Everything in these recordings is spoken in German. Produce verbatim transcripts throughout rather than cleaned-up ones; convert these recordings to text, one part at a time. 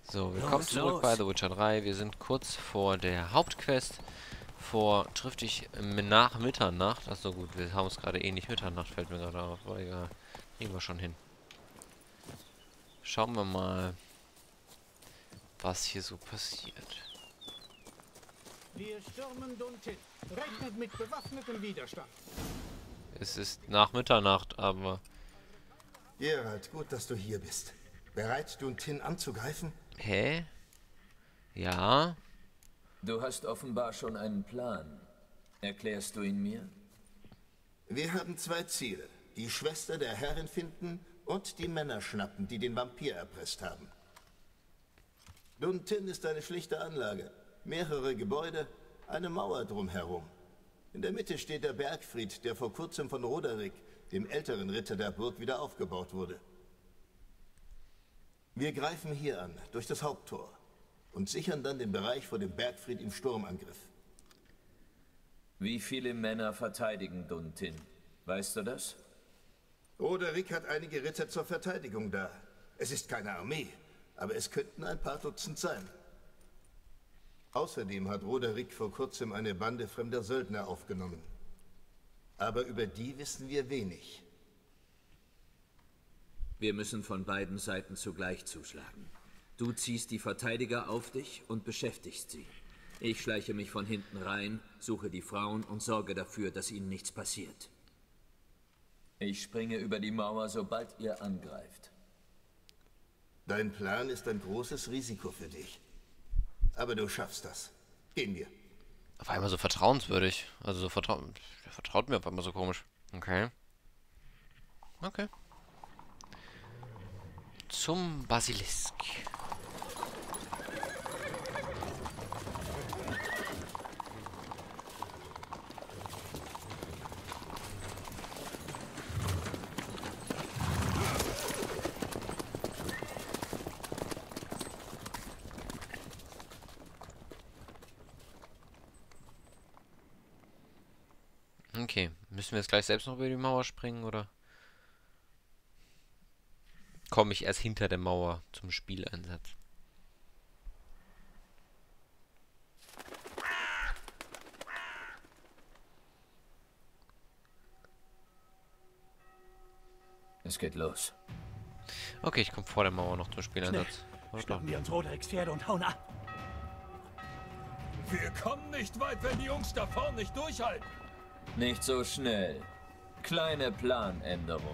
So, willkommen zurück bei The Witcher drei. Wir sind kurz vor der Hauptquest. Vor triftig nach Mitternacht. Achso gut, wir haben es gerade eh nicht Mitternacht, fällt mir gerade auf. Aber egal, kriegen wir schon hin. Schauen wir mal, was hier so passiert. Wir stürmen Duntin. Rechnet mit bewaffnetem Widerstand. Es ist nach Mitternacht, aber... Geralt, gut, dass du hier bist. Bereit, Duntin anzugreifen? Hä? Ja? Du hast offenbar schon einen Plan. Erklärst du ihn mir? Wir haben zwei Ziele. Die Schwester der Herrin finden und die Männer schnappen, die den Vampir erpresst haben. Duntin ist eine schlichte Anlage. Mehrere Gebäude, eine Mauer drumherum. In der Mitte steht der Bergfried, der vor kurzem von Roderick, dem älteren Ritter der Burg, wieder aufgebaut wurde. Wir greifen hier an, durch das Haupttor, und sichern dann den Bereich vor dem Bergfried im Sturmangriff. Wie viele Männer verteidigen Duntin? Weißt du das? Roderick hat einige Ritter zur Verteidigung da. Es ist keine Armee, aber es könnten ein paar Dutzend sein. Außerdem hat Roderick vor kurzem eine Bande fremder Söldner aufgenommen. Aber über die wissen wir wenig. Wir müssen von beiden Seiten zugleich zuschlagen. Du ziehst die Verteidiger auf dich und beschäftigst sie. Ich schleiche mich von hinten rein, suche die Frauen und sorge dafür, dass ihnen nichts passiert. Ich springe über die Mauer, sobald ihr angreift. Dein Plan ist ein großes Risiko für dich. Aber du schaffst das. Gehen wir. Auf einmal so vertrauenswürdig. Also so vertraut... Der vertraut mir auf einmal so komisch. Okay. Okay. Zum Basilisk. Okay, müssen wir jetzt gleich selbst noch über die Mauer springen, oder komme ich erst hinter der Mauer zum Spieleinsatz? Es geht los. Okay, ich komme vor der Mauer noch zum Spieleinsatz. Schnappen wir uns Rodericks Pferde und hauen ab. Wir kommen nicht weit, wenn die Jungs da vorne nicht durchhalten. Nicht so schnell. Kleine Planänderung.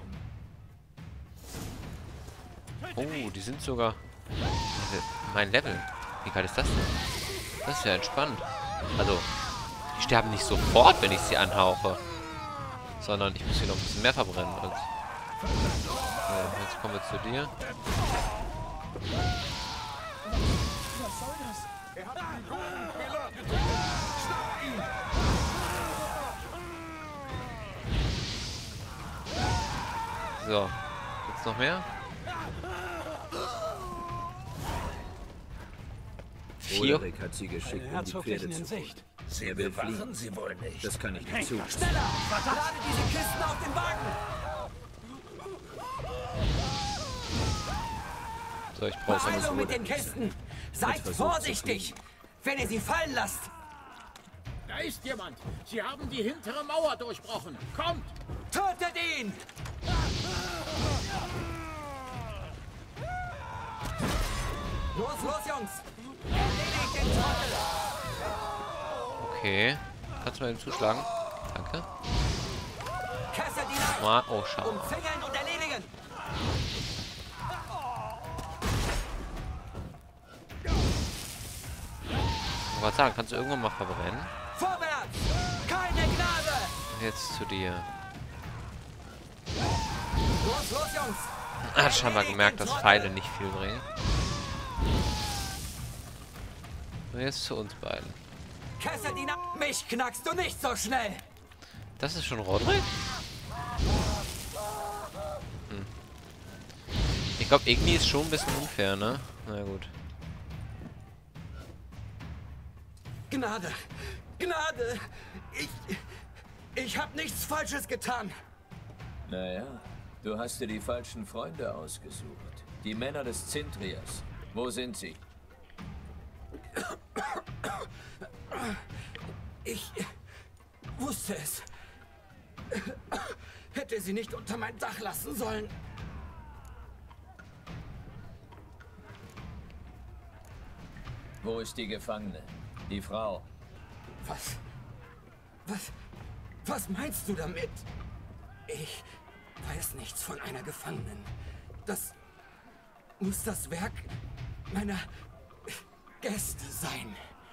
Oh, die sind sogar mein Level. Wie geil ist das denn? Das ist ja entspannt. Also, die sterben nicht sofort, wenn ich sie anhauche. Sondern ich muss sie noch ein bisschen mehr verbrennen. Als so, jetzt kommen wir zu dir. Was soll das? Er hat einen guten Fehler. Schnapp ihn! So, gibt's noch mehr? Vier. Roderick hat sie geschickt, um die Pferde zu holen. Sie will bewachen fliehen. sie wohl nicht. Das kann ich nicht zulassen. Schneller! Lade diese Kisten auf den Wagen! So, ich brauche Also mit den Kisten! Seid versucht vorsichtig, wenn ihr sie fallen lasst! Da ist jemand. Sie haben die hintere Mauer durchbrochen. Kommt! Tötet ihn! Los, los, Jungs! Erledigt den Trottel! Okay. Kannst du mal eben zuschlagen? Danke. Kesse die Leute! Mal, oh, schade. Umzingeln und erledigen! Ich wollte sagen, kannst du irgendwann mal verbrennen? Vorwärts! Keine Gnade! Jetzt zu dir. Los, los, Jungs! Er hat scheinbar gemerkt, dass Pfeile nicht viel bringen. Und jetzt zu uns beiden. Kesse die Na Mich knackst du nicht so schnell! Das ist schon Roderick? Hm. Ich glaube, Igni ist schon ein bisschen unfair, ne? Na gut. Gnade! Gnade! Ich... Ich hab nichts Falsches getan! Naja, du hast dir die falschen Freunde ausgesucht. Die Männer des Zintrias. Wo sind sie? Ich wusste es. Hätte sie nicht unter mein Dach lassen sollen. Wo ist die Gefangene? Die Frau. Was? Was? Was meinst du damit? Ich weiß nichts von einer Gefangenen. Das muss das Werk meiner Gäste sein.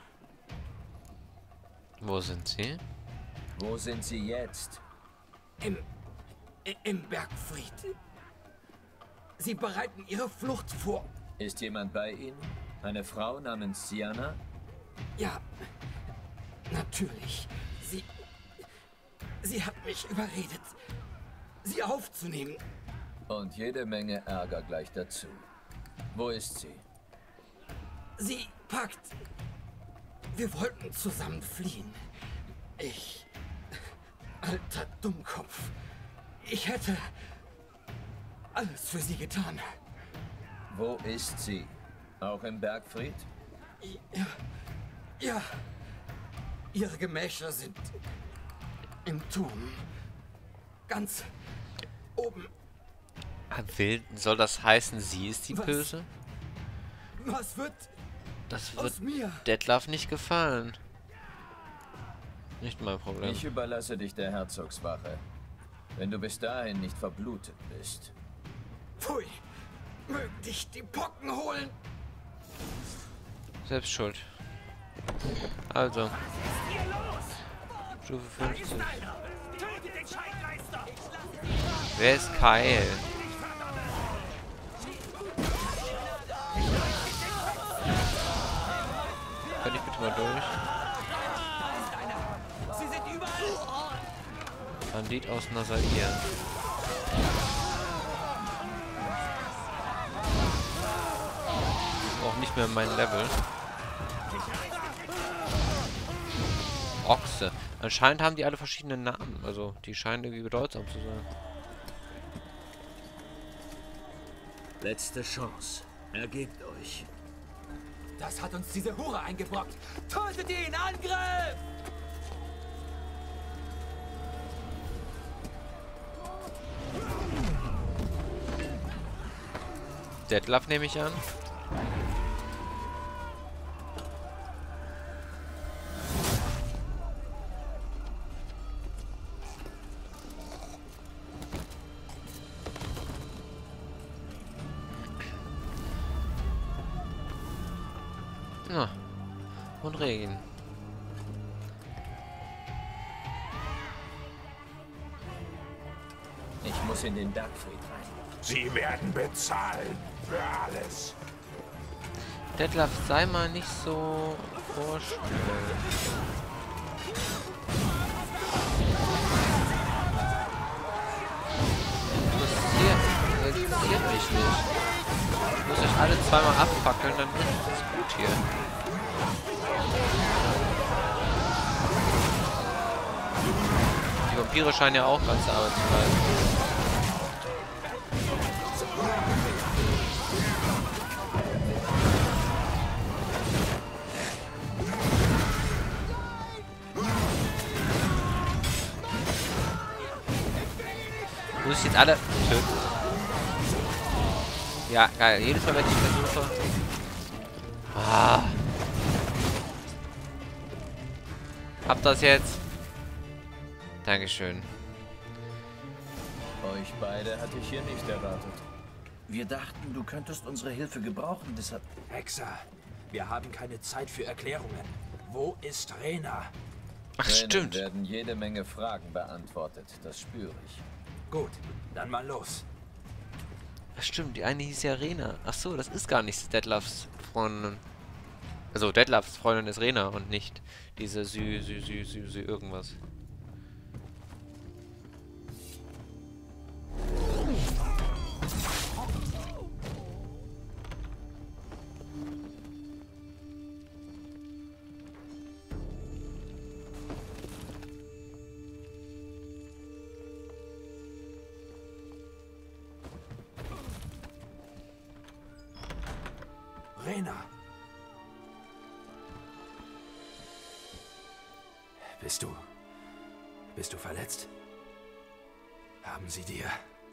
Wo sind sie? Wo sind sie jetzt? Im, im Bergfried. Sie bereiten ihre Flucht vor. Ist jemand bei Ihnen? Eine Frau namens Sienna? Ja, natürlich. Sie... Sie hat mich überredet, sie aufzunehmen. Und jede Menge Ärger gleich dazu. Wo ist sie? Sie packt. Wir wollten zusammen fliehen. Ich... Alter Dummkopf. Ich hätte... alles für sie getan. Wo ist sie? Auch im Bergfried? Ja... Ja... Ihre Gemächer sind... im Turm. Ganz... oben. Will, soll das heißen, sie ist die Was? Böse? Was wird... Das aus wird mir? Detlef nicht gefallen. Nicht mein Problem. Ich überlasse dich der Herzogswache. Wenn du bis dahin nicht verblutet bist. Pfui! Mögen dich die Pocken holen! Selbst schuld. Also. Stufe fünfzig. Wer ist Kyle? Kann ich bitte mal durch? Sie sind überall! Bandit aus Nazair. Auch nicht mehr mein Level. Ochse. Anscheinend haben die alle verschiedene Namen. Also, die scheinen irgendwie bedeutsam zu sein. Letzte Chance. Ergebt euch. Das hat uns diese Hure eingebrockt. Tötet ihn! Angriff! Detlef nehme ich an. Ja. Und Regen. Ich muss in den Bergfried rein. Sie werden bezahlen für alles. Detlef, sei mal nicht so vorschnell. Interessiert, interessiert mich nicht. Ich muss euch alle zweimal abfackeln, dann ist es gut hier. Die Vampire scheinen ja auch ganze Arbeit zu leisten. Muss ich jetzt alle töten? Ja, geil. Jedes Mal, wenn ich versuche. Ah. Hab das jetzt. Dankeschön. Euch beide hatte ich hier nicht erwartet. Wir dachten, du könntest unsere Hilfe gebrauchen, deshalb... Hexer, wir haben keine Zeit für Erklärungen. Wo ist Rena? Ach, Tränen stimmt. werden jede Menge Fragen beantwortet. Das spüre ich. Gut, dann mal los. Ach, stimmt. Die eine hieß ja Rena. Ach so, das ist gar nicht Detlefs Freundin. Also, Detlefs Freundin ist Rena und nicht diese Sü, Sü, Sü, Sü, Sü, irgendwas. Rena. Bist du... Bist du verletzt? Haben sie dir...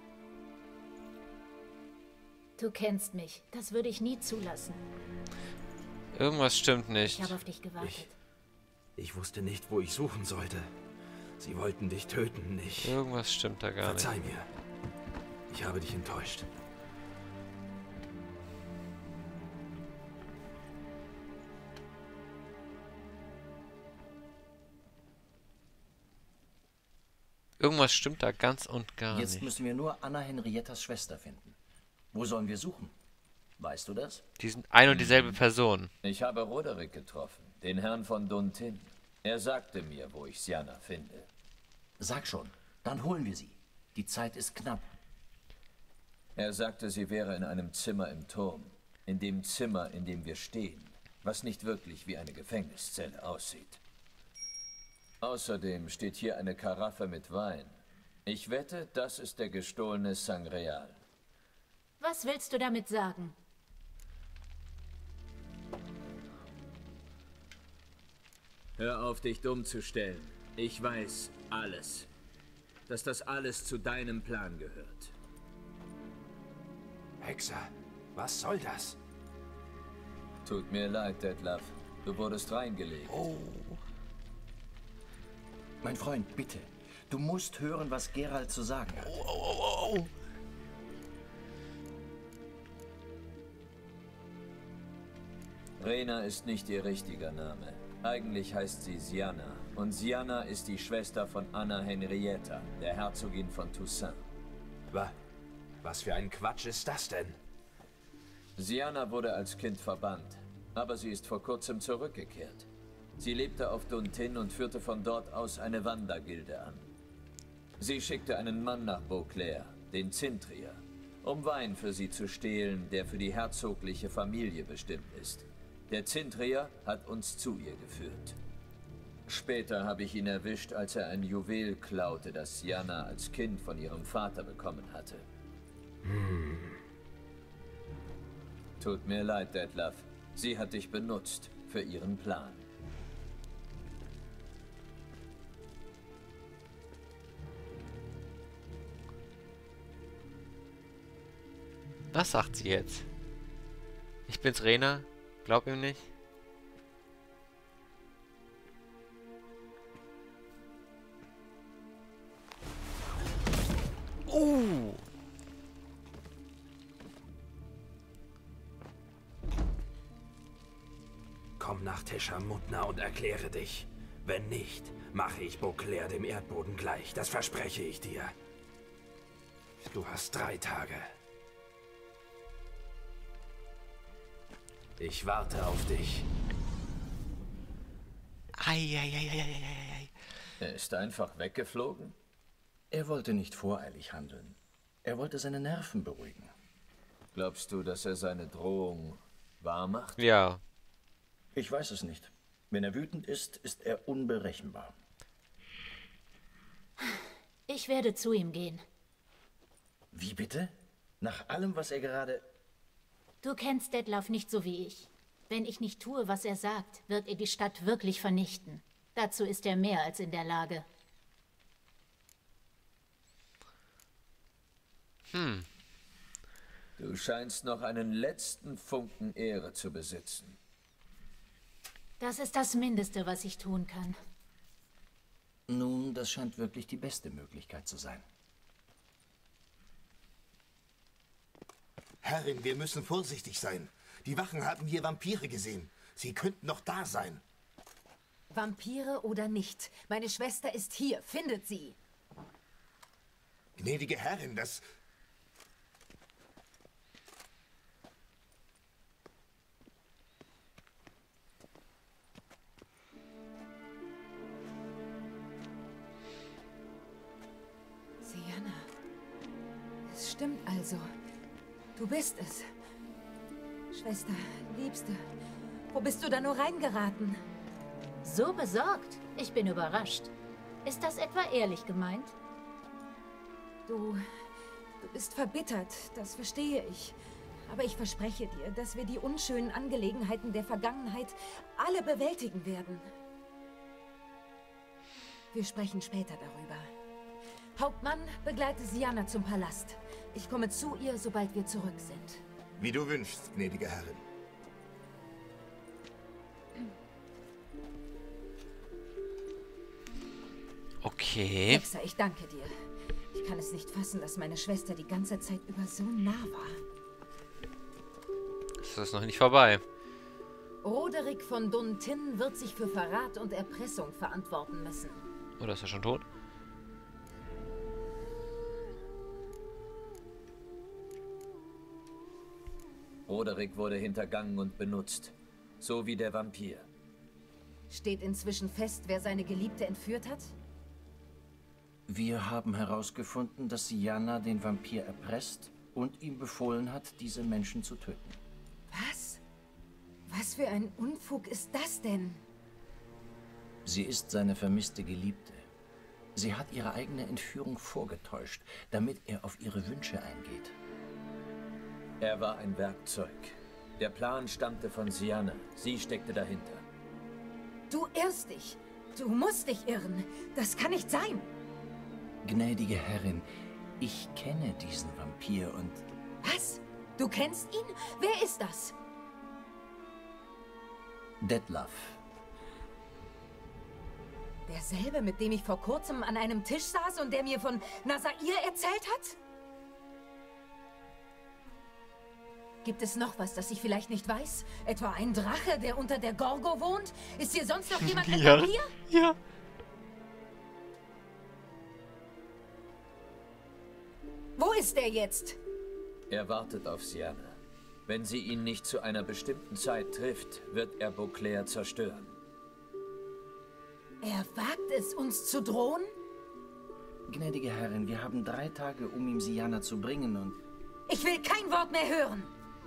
Du kennst mich. Das würde ich nie zulassen. Irgendwas stimmt nicht. Ich habe auf dich gewartet. Ich, ich wusste nicht, wo ich suchen sollte. Sie wollten dich töten, nicht... Irgendwas stimmt da gar nicht. Verzeih mir. Ich habe dich enttäuscht. Irgendwas stimmt da ganz und gar Jetzt nicht. müssen wir nur Anna Henriettas Schwester finden. Wo sollen wir suchen? Weißt du das? Die sind ein und dieselbe Person. Ich habe Roderick getroffen, den Herrn von Duntin. Er sagte mir, wo ich Sianna finde. Sag schon, dann holen wir sie. Die Zeit ist knapp. Er sagte, sie wäre in einem Zimmer im Turm. In dem Zimmer, in dem wir stehen. Was nicht wirklich wie eine Gefängniszelle aussieht. Außerdem steht hier eine Karaffe mit Wein. Ich wette, das ist der gestohlene Sangreal. Was willst du damit sagen? Hör auf, dich dumm zu stellen. Ich weiß alles. Dass das alles zu deinem Plan gehört. Hexer, was soll das? Tut mir leid, Detlef. Du wurdest reingelegt. Oh. Mein Freund, bitte. Du musst hören, was Geralt zu sagen hat. Oh, oh, oh, oh. Rena ist nicht ihr richtiger Name. Eigentlich heißt sie Sianna. Und Sianna ist die Schwester von Anna Henrietta, der Herzogin von Toussaint. Was? Was für ein Quatsch ist das denn? Sianna wurde als Kind verbannt, aber sie ist vor kurzem zurückgekehrt. Sie lebte auf Duntin und führte von dort aus eine Wandergilde an. Sie schickte einen Mann nach Beauclair, den Zintrier, um Wein für sie zu stehlen, der für die herzogliche Familie bestimmt ist. Der Zintrier hat uns zu ihr geführt. Später habe ich ihn erwischt, als er ein Juwel klaute, das Sianna als Kind von ihrem Vater bekommen hatte. Hm. Tut mir leid, Detlef. Sie hat dich benutzt für ihren Plan. Was sagt sie jetzt? Ich bin's, Rena. Glaub ihm nicht. Uh. Komm nach Tesha Mutna und erkläre dich. Wenn nicht, mache ich Beauclair dem Erdboden gleich. Das verspreche ich dir. Du hast drei Tage. Ich warte auf dich. Eieieiei. Er ist einfach weggeflogen? Er wollte nicht voreilig handeln. Er wollte seine Nerven beruhigen. Glaubst du, dass er seine Drohung wahr macht? Ja. Ich weiß es nicht. Wenn er wütend ist, ist er unberechenbar. Ich werde zu ihm gehen. Wie bitte? Nach allem, was er gerade... Du kennst Detlef nicht so wie ich. Wenn ich nicht tue, was er sagt, wird er die Stadt wirklich vernichten. Dazu ist er mehr als in der Lage. Hm. Du scheinst noch einen letzten Funken Ehre zu besitzen. Das ist das Mindeste, was ich tun kann. Nun, das scheint wirklich die beste Möglichkeit zu sein. Herrin, wir müssen vorsichtig sein. Die Wachen haben hier Vampire gesehen. Sie könnten noch da sein. Vampire oder nicht, meine Schwester ist hier. Findet sie. Gnädige Herrin, das... Sianna. Es stimmt also. Du bist es. Schwester, Liebste, wo bist du da nur reingeraten? So besorgt? Ich bin überrascht. Ist das etwa ehrlich gemeint? Du, du bist verbittert, das verstehe ich. Aber ich verspreche dir, dass wir die unschönen Angelegenheiten der Vergangenheit alle bewältigen werden. Wir sprechen später darüber. Hauptmann, begleite Syanna zum Palast. Ich komme zu ihr, sobald wir zurück sind. Wie du wünschst, gnädige Herrin. Okay. Hexer, ich danke dir. Ich kann es nicht fassen, dass meine Schwester die ganze Zeit über so nah war. Das ist noch nicht vorbei. Roderick von Duntin wird sich für Verrat und Erpressung verantworten müssen. Oder ist er schon tot? Roderick wurde hintergangen und benutzt. So wie der Vampir. Steht inzwischen fest, wer seine Geliebte entführt hat? Wir haben herausgefunden, dass Syanna den Vampir erpresst und ihm befohlen hat, diese Menschen zu töten. Was? Was für ein Unfug ist das denn? Sie ist seine vermisste Geliebte. Sie hat ihre eigene Entführung vorgetäuscht, damit er auf ihre Wünsche eingeht. Er war ein Werkzeug. Der Plan stammte von Syanna. Sie steckte dahinter. Du irrst dich. Du musst dich irren. Das kann nicht sein. Gnädige Herrin, ich kenne diesen Vampir und... Was? Du kennst ihn? Wer ist das? Detlef. Derselbe, mit dem ich vor kurzem an einem Tisch saß und der mir von Nazair erzählt hat? Gibt es noch was, das ich vielleicht nicht weiß? Etwa ein Drache, der unter der Gorgo wohnt? Ist hier sonst noch jemand ein Vampir? Ja. Wo ist er jetzt? Er wartet auf Syanna. Wenn sie ihn nicht zu einer bestimmten Zeit trifft, wird er Beauclair zerstören. Er wagt es, uns zu drohen? Gnädige Herrin, wir haben drei Tage, um ihm Syanna zu bringen und... Ich will kein Wort mehr hören!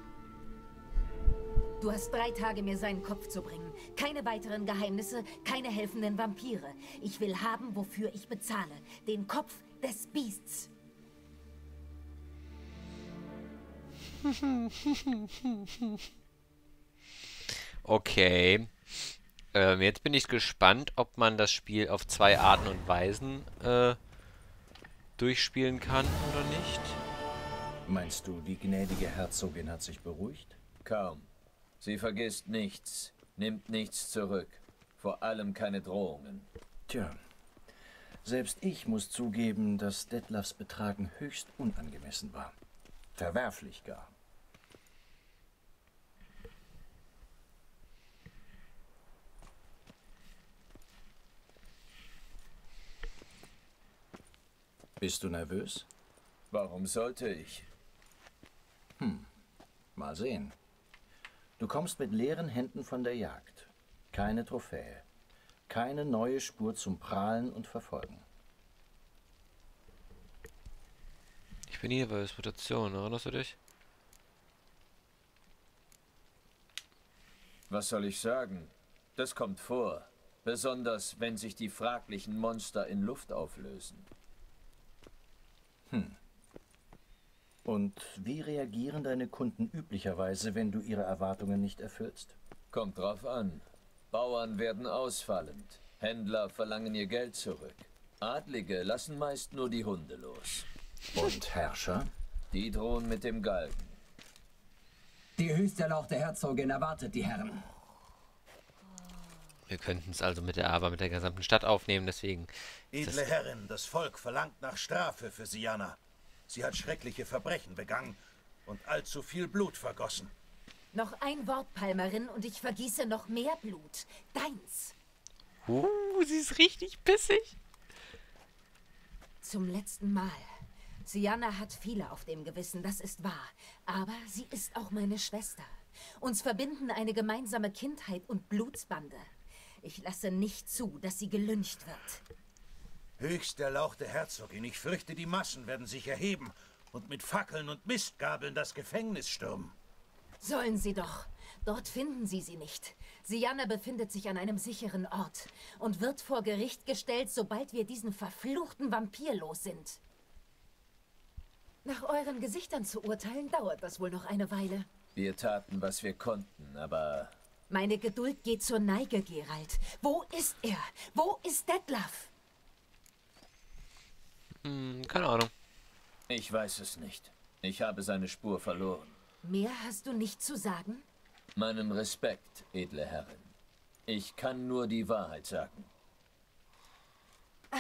Du hast drei Tage, mir seinen Kopf zu bringen. Keine weiteren Geheimnisse, keine helfenden Vampire. Ich will haben, wofür ich bezahle. Den Kopf des Biests. Okay. Ähm, jetzt bin ich gespannt, ob man das Spiel auf zwei Arten und Weisen äh, durchspielen kann oder nicht. Meinst du, die gnädige Herzogin hat sich beruhigt? Kaum. Sie vergisst nichts, nimmt nichts zurück. Vor allem keine Drohungen. Tja, selbst ich muss zugeben, dass Detlefs Betragen höchst unangemessen war. Verwerflich gar. Bist du nervös? Warum sollte ich? Hm, mal sehen. Du kommst mit leeren Händen von der Jagd. Keine Trophäe. Keine neue Spur zum Prahlen und Verfolgen. Ich bin hier bei Reputation, erinnerst du dich? Was soll ich sagen? Das kommt vor. Besonders, wenn sich die fraglichen Monster in Luft auflösen. Hm. Und wie reagieren deine Kunden üblicherweise, wenn du ihre Erwartungen nicht erfüllst? Kommt drauf an. Bauern werden ausfallend. Händler verlangen ihr Geld zurück. Adlige lassen meist nur die Hunde los. Und Herrscher? Die drohen mit dem Galgen. Die höchste erlauchte Herzogin erwartet die Herren. Wir könnten es also mit der Aber mit der gesamten Stadt aufnehmen, deswegen... Edle Herrin, das Volk verlangt nach Strafe für Syanna. Sie hat schreckliche Verbrechen begangen und allzu viel Blut vergossen. Noch ein Wort, Palmerin, und ich vergieße noch mehr Blut. Deins. Uh, sie ist richtig pissig. Zum letzten Mal. Syanna hat viele auf dem Gewissen, das ist wahr. Aber sie ist auch meine Schwester. Uns verbinden eine gemeinsame Kindheit und Blutsbande. Ich lasse nicht zu, dass sie gelyncht wird. Höchst erlauchte Herzogin, ich fürchte, die Massen werden sich erheben und mit Fackeln und Mistgabeln das Gefängnis stürmen. Sollen sie doch. Dort finden sie sie nicht. Syanna befindet sich an einem sicheren Ort und wird vor Gericht gestellt, sobald wir diesen verfluchten Vampir los sind. Nach euren Gesichtern zu urteilen, dauert das wohl noch eine Weile. Wir taten, was wir konnten, aber... Meine Geduld geht zur Neige, Geralt. Wo ist er? Wo ist Detlef? Hm, keine Ahnung. Ich weiß es nicht. Ich habe seine Spur verloren. Mehr hast du nicht zu sagen? Meinen Respekt, edle Herrin. Ich kann nur die Wahrheit sagen. Ah.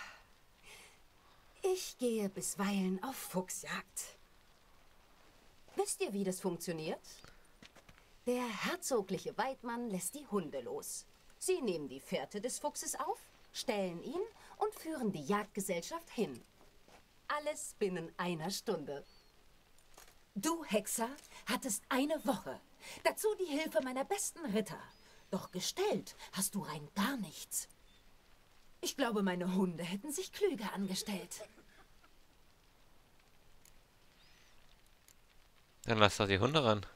Ich gehe bisweilen auf Fuchsjagd. Wisst ihr, wie das funktioniert? Der herzogliche Weidmann lässt die Hunde los. Sie nehmen die Fährte des Fuchses auf, stellen ihn und führen die Jagdgesellschaft hin. Alles binnen einer Stunde. Du, Hexer, hattest eine Woche. Dazu die Hilfe meiner besten Ritter. Doch gestellt hast du rein gar nichts. Ich glaube, meine Hunde hätten sich klüger angestellt. Dann lass doch die Hunde ran.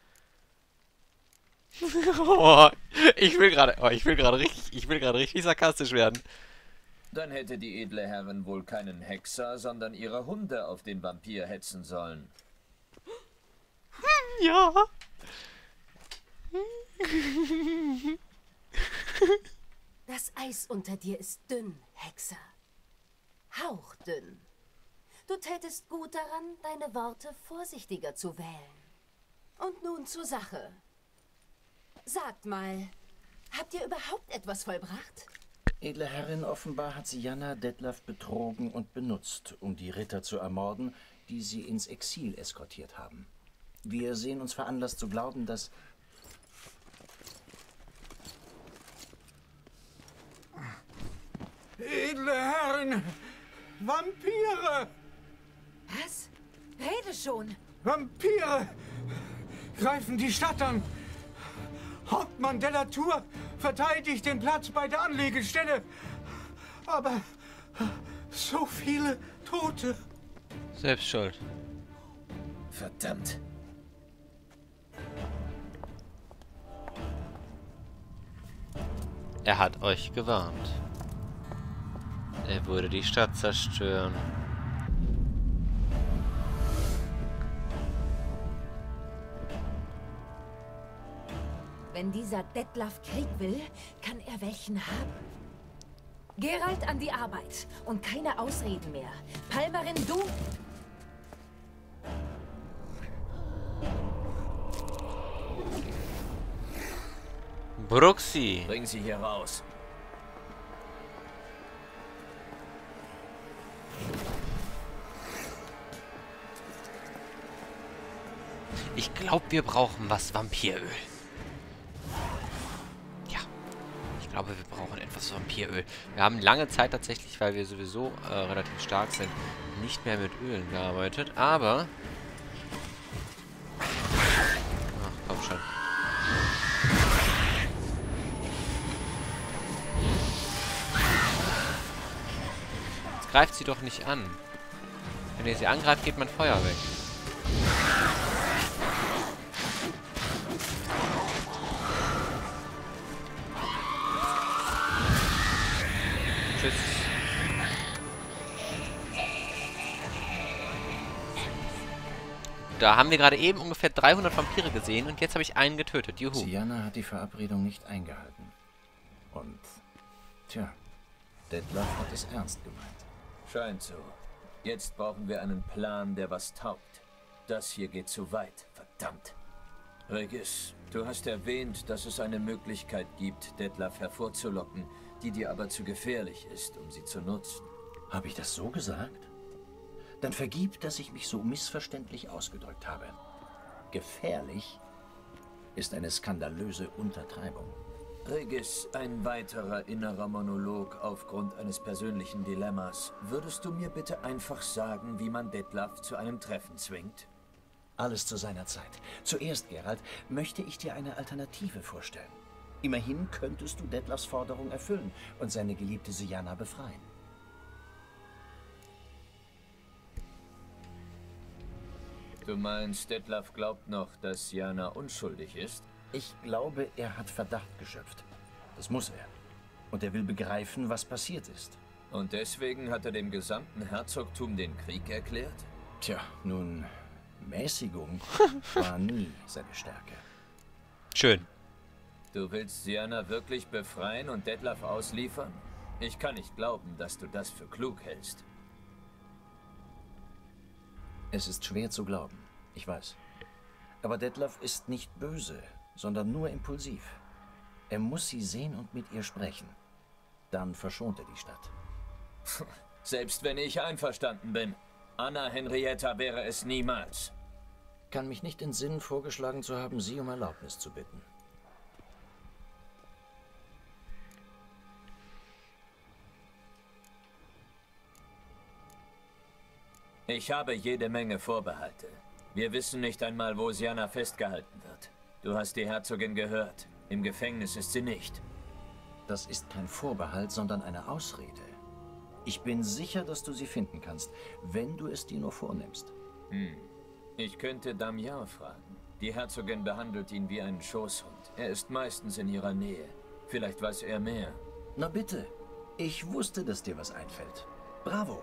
oh, ich will gerade, oh, ich will gerade richtig, ich will gerade richtig sarkastisch werden. Dann hätte die edle Herrin wohl keinen Hexer, sondern ihre Hunde auf den Vampir hetzen sollen. Ja. Das Eis unter dir ist dünn, Hexer. Hauchdünn. Du tätest gut daran, deine Worte vorsichtiger zu wählen. Und nun zur Sache. Sagt mal, habt ihr überhaupt etwas vollbracht? Edle Herrin, offenbar hat Syanna Detlef betrogen und benutzt, um die Ritter zu ermorden, die sie ins Exil eskortiert haben. Wir sehen uns veranlasst zu glauben, dass... Edle Herrin! Vampire! Was? Rede schon! Vampire! Greifen die Stadt an! Hauptmann de la Tour verteidigt den Platz bei der Anlegestelle. Aber so viele Tote. Selbst schuld. Verdammt. Er hat euch gewarnt. Er würde die Stadt zerstören. Wenn dieser Detlef Krieg will, kann er welchen haben. Geralt, an die Arbeit. Und keine Ausreden mehr. Palmerin, du... Bruxi. Bring sie hier raus. Ich glaube, wir brauchen was Vampiröl. Ja. Ich glaube, wir brauchen etwas Vampiröl. Wir haben lange Zeit tatsächlich, weil wir sowieso äh, relativ stark sind, nicht mehr mit Ölen gearbeitet. Aber... Ach, komm schon. Jetzt greift sie doch nicht an. Wenn ihr sie angreift, geht mein Feuer weg. Tschüss. Da haben wir gerade eben ungefähr dreihundert Vampire gesehen und jetzt habe ich einen getötet. Juhu. Syanna hat die Verabredung nicht eingehalten. Und, tja, Detlef hat es ernst gemeint. Scheint so. Jetzt brauchen wir einen Plan, der was taugt. Das hier geht zu weit. Verdammt. Regis, du hast erwähnt, dass es eine Möglichkeit gibt, Detlef hervorzulocken, die dir aber zu gefährlich ist, um sie zu nutzen. Habe ich das so gesagt? Dann vergib, dass ich mich so missverständlich ausgedrückt habe. Gefährlich ist eine skandalöse Untertreibung. Regis, ein weiterer innerer Monolog aufgrund eines persönlichen Dilemmas. Würdest du mir bitte einfach sagen, wie man Detlef zu einem Treffen zwingt? Alles zu seiner Zeit. Zuerst, Geralt, möchte ich dir eine Alternative vorstellen. Immerhin könntest du Detlefs Forderung erfüllen und seine geliebte Syanna befreien. Du meinst, Detlef glaubt noch, dass Syanna unschuldig ist? Ich glaube, er hat Verdacht geschöpft. Das muss er. Und er will begreifen, was passiert ist. Und deswegen hat er dem gesamten Herzogtum den Krieg erklärt? Tja, nun, Mäßigung war nie seine Stärke. Schön. Du willst Sianna wirklich befreien und Detlef ausliefern? Ich kann nicht glauben, dass du das für klug hältst. Es ist schwer zu glauben, ich weiß. Aber Detlef ist nicht böse, sondern nur impulsiv. Er muss sie sehen und mit ihr sprechen. Dann verschont er die Stadt. Selbst wenn ich einverstanden bin. Anna Henrietta wäre es niemals. Kann mich nicht in Sinn vorgeschlagen zu haben, sie um Erlaubnis zu bitten. Ich habe jede Menge Vorbehalte. Wir wissen nicht einmal, wo Sianna festgehalten wird. Du hast die Herzogin gehört. Im Gefängnis ist sie nicht. Das ist kein Vorbehalt, sondern eine Ausrede. Ich bin sicher, dass du sie finden kannst, wenn du es dir nur vornimmst. Hm. Ich könnte Damian fragen. Die Herzogin behandelt ihn wie einen Schoßhund. Er ist meistens in ihrer Nähe. Vielleicht weiß er mehr. Na bitte. Ich wusste, dass dir was einfällt. Bravo.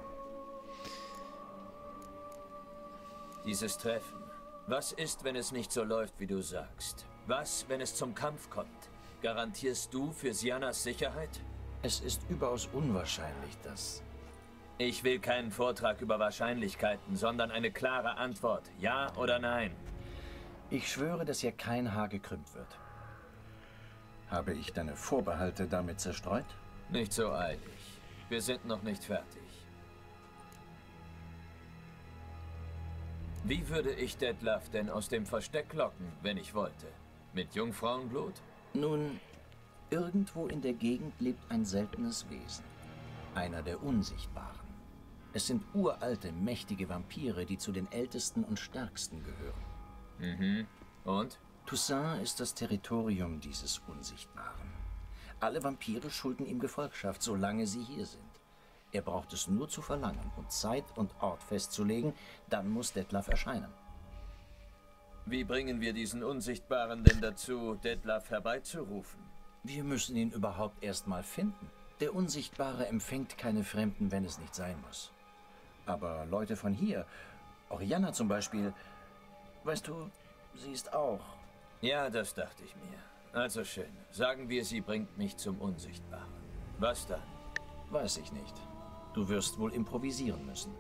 Dieses Treffen. Was ist, wenn es nicht so läuft, wie du sagst? Was, wenn es zum Kampf kommt? Garantierst du für Siannas Sicherheit? Es ist überaus unwahrscheinlich, dass... Ich will keinen Vortrag über Wahrscheinlichkeiten, sondern eine klare Antwort. Ja oder nein? Ich schwöre, dass hier kein Haar gekrümmt wird. Habe ich deine Vorbehalte damit zerstreut? Nicht so eilig. Wir sind noch nicht fertig. Wie würde ich Detlef denn aus dem Versteck locken, wenn ich wollte? Mit Jungfrauenblut? Nun, irgendwo in der Gegend lebt ein seltenes Wesen. Einer der Unsichtbaren. Es sind uralte, mächtige Vampire, die zu den ältesten und stärksten gehören. Mhm. Und? Toussaint ist das Territorium dieses Unsichtbaren. Alle Vampire schulden ihm Gefolgschaft, solange sie hier sind. Er braucht es nur zu verlangen und Zeit und Ort festzulegen, dann muss Detlef erscheinen. Wie bringen wir diesen Unsichtbaren denn dazu, Detlef herbeizurufen? Wir müssen ihn überhaupt erst mal finden. Der Unsichtbare empfängt keine Fremden, wenn es nicht sein muss. Aber Leute von hier, Orianna zum Beispiel, weißt du, sie ist auch... Ja, das dachte ich mir. Also schön. Sagen wir, sie bringt mich zum Unsichtbaren. Was dann? Weiß ich nicht. Du wirst wohl improvisieren müssen.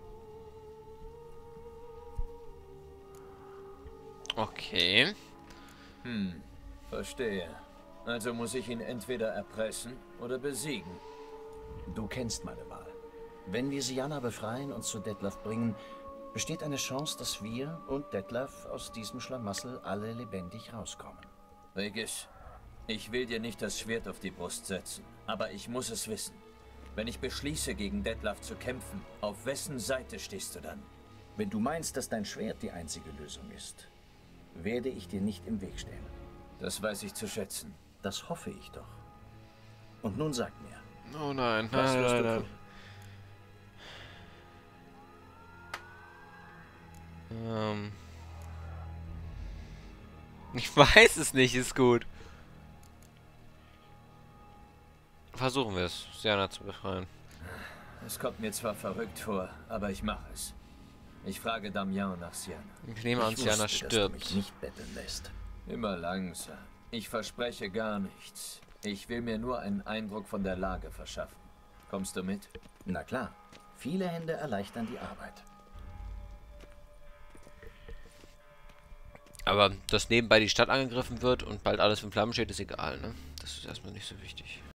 Okay. Hm, verstehe. Also muss ich ihn entweder erpressen oder besiegen. Du kennst meine Wahl. Wenn wir Sianna befreien und zu Detlef bringen, besteht eine Chance, dass wir und Detlef aus diesem Schlamassel alle lebendig rauskommen. Regis, ich will dir nicht das Schwert auf die Brust setzen, aber ich muss es wissen. Wenn ich beschließe, gegen Detlef zu kämpfen, auf wessen Seite stehst du dann? Wenn du meinst, dass dein Schwert die einzige Lösung ist, werde ich dir nicht im Weg stehen. Das weiß ich zu schätzen. Das hoffe ich doch. Und nun sag mir. Oh nein, was nein, wirst nein, du nein. tun? Ähm. Ich weiß es nicht, ist gut. Versuchen wir es, Sianna zu befreien. Es kommt mir zwar verrückt vor, aber ich mache es. Ich frage Damian nach Sianna. Ich nehme an, Sianna Dass du stirbt. mich nicht betteln lässt. Immer langsam. Ich verspreche gar nichts. Ich will mir nur einen Eindruck von der Lage verschaffen. Kommst du mit? Na klar. Viele Hände erleichtern die Arbeit. Aber dass nebenbei die Stadt angegriffen wird und bald alles in Flammen steht, ist egal, ne? Das ist erstmal nicht so wichtig.